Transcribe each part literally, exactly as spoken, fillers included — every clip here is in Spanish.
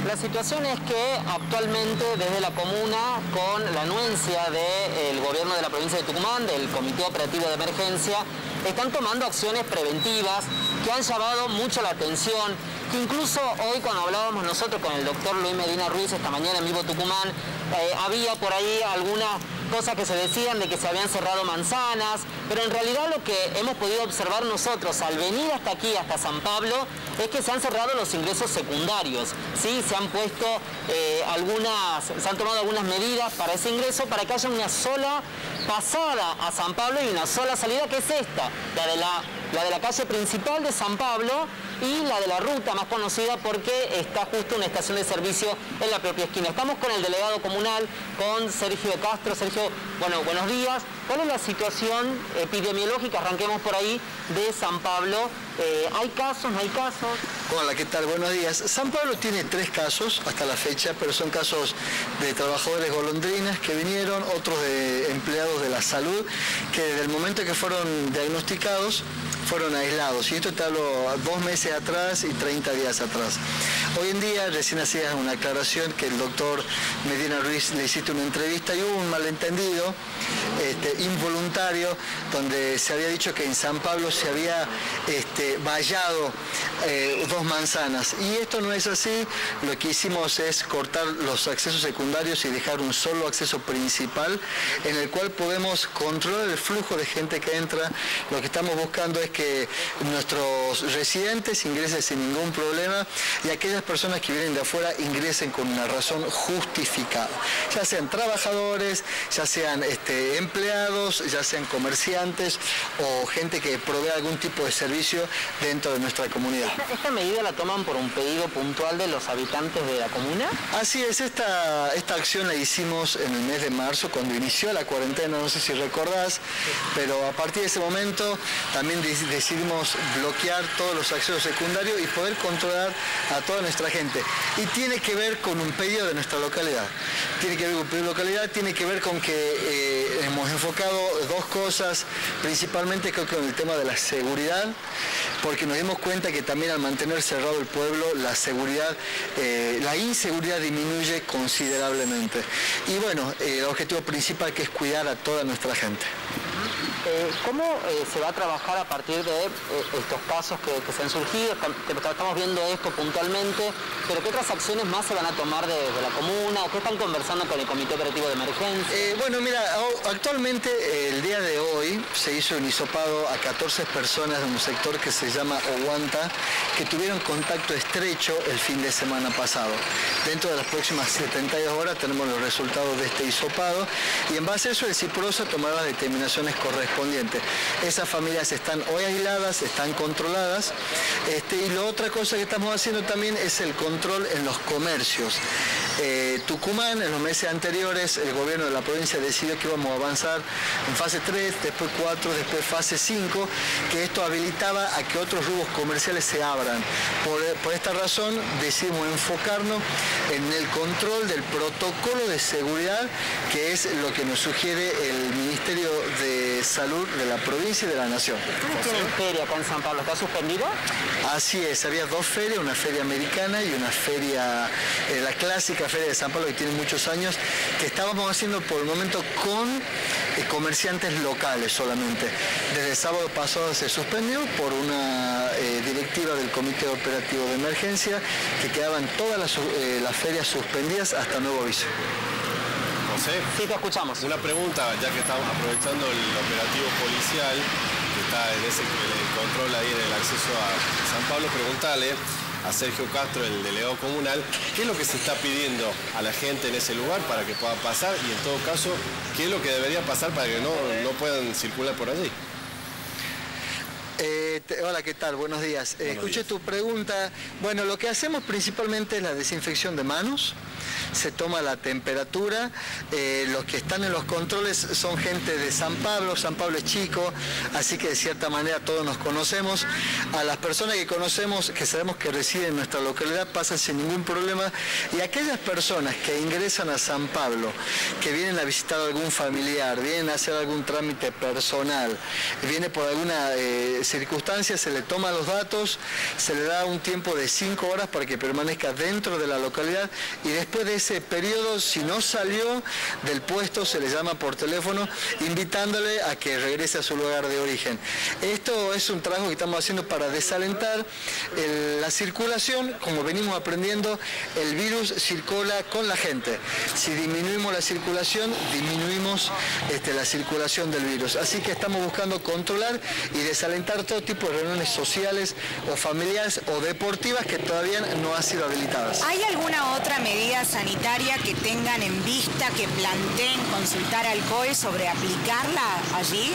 La situación es que actualmente desde la comuna, con la anuencia del gobierno de la provincia de Tucumán, del Comité Operativo de Emergencia, están tomando acciones preventivas que han llamado mucho la atención, que incluso hoy cuando hablábamos nosotros con el doctor Luis Medina Ruiz esta mañana en Vivo Tucumán, eh, había por ahí algunas cosas que se decían de que se habían cerrado manzanas, pero en realidad lo que hemos podido observar nosotros al venir hasta aquí, hasta San Pablo, es que se han cerrado los ingresos secundarios, ¿sí? Se han puesto eh, algunas, se han tomado algunas medidas para ese ingreso, para que haya una sola pasada a San Pablo y una sola salida, que es esta, la de la, la de la calle principal de San Pablo y la de la ruta más conocida porque está justo una estación de servicio en la propia esquina. Estamos con el delegado comunal, con Sergio Castro. Sergio, bueno, buenos días. ¿Cuál es la situación epidemiológica, arranquemos por ahí, de San Pablo? Eh, ¿Hay casos, no hay casos? Hola, ¿qué tal? Buenos días. San Pablo tiene tres casos hasta la fecha, pero son casos de trabajadores golondrinas que vinieron, otros de empleados de la salud, que desde el momento que fueron diagnosticados, fueron aislados. Y esto te hablo dos meses atrás y treinta días atrás. Hoy en día, recién hacías una aclaración que el doctor Medina Ruiz le hiciste una entrevista y hubo un malentendido este, involuntario, donde se había dicho que en San Pablo se había este, vallado eh, dos manzanas. Y esto no es así. Lo que hicimos es cortar los accesos secundarios y dejar un solo acceso principal, en el cual podemos controlar el flujo de gente que entra. Lo que estamos buscando es que nuestros residentes ingresen sin ningún problema y aquellas personas que vienen de afuera ingresen con una razón justificada, ya sean trabajadores, ya sean este, empleados, ya sean comerciantes o gente que provee algún tipo de servicio dentro de nuestra comunidad. ¿Esta, esta medida la toman por un pedido puntual de los habitantes de la comuna? Así es, esta, esta acción la hicimos en el mes de marzo cuando inició la cuarentena, no sé si recordás, pero a partir de ese momento también decidimos bloquear todos los accesos secundarios y poder controlar a toda nuestra gente. Y tiene que ver con un pedido de nuestra localidad. Tiene que ver con un pedido de localidad, tiene que ver con que eh, hemos enfocado dos cosas, principalmente creo que con el tema de la seguridad, porque nos dimos cuenta que también al mantener cerrado el pueblo, la seguridad, eh, la inseguridad disminuye considerablemente. Y bueno, eh, el objetivo principal que es cuidar a toda nuestra gente. Eh, ¿Cómo eh, se va a trabajar a partir de eh, estos casos que, que se han surgido? Estamos viendo esto puntualmente, pero ¿qué otras acciones más se van a tomar desde de la comuna? ¿O qué están conversando con el Comité Operativo de Emergencia? Eh, bueno, mira, actualmente eh, el día de hoy se hizo un hisopado a catorce personas de un sector que se llama Oguanta, que tuvieron contacto estrecho el fin de semana pasado. Dentro de las próximas setenta y dos horas tenemos los resultados de este hisopado y en base a eso el CIPROSA tomará las determinaciones correspondientes. Esas familias están hoy aisladas, están controladas, este, y la otra cosa que estamos haciendo también es el control en los comercios. Eh, Tucumán, en los meses anteriores, el gobierno de la provincia decidió que íbamos a avanzar en fase tres, después cuatro, después fase cinco, que esto habilitaba a que otros rubros comerciales se abran. Por, por esta razón decidimos enfocarnos en el control del protocolo de seguridad, que es lo que nos sugiere el Ministerio de Salud de la provincia y de la nación. ¿Ustedes tienen feria acá en San Pablo? ¿Está suspendido? Así es, había dos ferias, una feria americana y una feria, eh, la clásica feria de San Pablo que tiene muchos años, que estábamos haciendo por el momento con eh, comerciantes locales solamente. Desde el sábado pasado se suspendió por una eh, directiva del Comité Operativo de Emergencia, que quedaban todas las, eh, las ferias suspendidas hasta nuevo aviso. José, sí, te escuchamos. Una pregunta, ya que estamos aprovechando el operativo policial, que está en ese el control ahí en el acceso a San Pablo, preguntale a Sergio Castro, el delegado comunal, qué es lo que se está pidiendo a la gente en ese lugar para que pueda pasar y en todo caso, qué es lo que debería pasar para que no, no puedan circular por allí. Eh, te, hola, ¿qué tal? Buenos días. Eh, Buenos escuché días. tu pregunta. Bueno, lo que hacemos principalmente es la desinfección de manos. se toma la temperatura. Eh, los que están en los controles son gente de San Pablo, San Pablo es chico, así que de cierta manera todos nos conocemos. A las personas que conocemos, que sabemos que residen en nuestra localidad, pasan sin ningún problema, y aquellas personas que ingresan a San Pablo, que vienen a visitar a algún familiar, vienen a hacer algún trámite personal, viene por alguna eh, circunstancia, se le toma los datos, se le da un tiempo de cinco horas para que permanezca dentro de la localidad, y después de ese periodo, si no salió del puesto, se le llama por teléfono invitándole a que regrese a su lugar de origen. Esto es un trabajo que estamos haciendo para desalentar el, la circulación. Como venimos aprendiendo, el virus circula con la gente. Si disminuimos la circulación, disminuimos este, la circulación del virus. Así que estamos buscando controlar y desalentar todo tipo de reuniones sociales o familiares o deportivas que todavía no han sido habilitadas. ¿Hay alguna otra medida sanitaria que tengan en vista, que planteen consultar al C O E sobre aplicarla allí?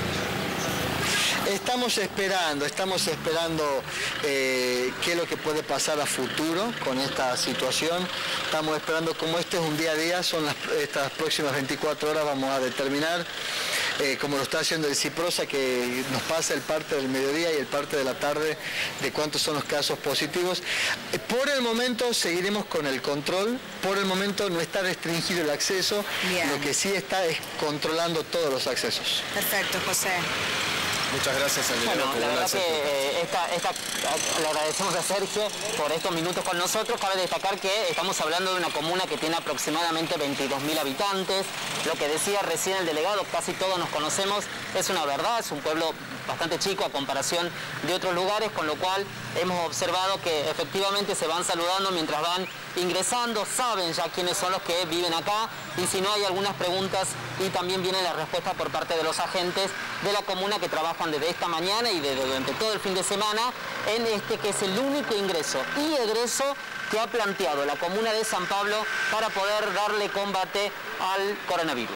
Estamos esperando, estamos esperando eh, qué es lo que puede pasar a futuro con esta situación. Estamos esperando, como este es un día a día, son las, estas próximas veinticuatro horas vamos a determinar, eh, como lo está haciendo el CIPROSA, que nos pasa el parte del mediodía y el parte de la tarde de cuántos son los casos positivos. Eh, por el momento seguiremos con el control, por el momento no está restringido el acceso. Bien. Lo que sí está es controlando todos los accesos. Perfecto, José. Muchas gracias, Emiliano. Bueno, la verdad que eh, esta, esta, le agradecemos a Sergio por estos minutos con nosotros. Cabe destacar que estamos hablando de una comuna que tiene aproximadamente veintidós mil habitantes. Lo que decía recién el delegado, casi todos nos conocemos, es una verdad, es un pueblo bastante chico a comparación de otros lugares, con lo cual hemos observado que efectivamente se van saludando mientras van ingresando, saben ya quiénes son los que viven acá, y si no hay algunas preguntas, y también vienen las respuestas por parte de los agentes de la comuna que trabajan desde esta mañana y desde durante todo el fin de semana en este que es el único ingreso y egreso que ha planteado la comuna de San Pablo para poder darle combate al coronavirus.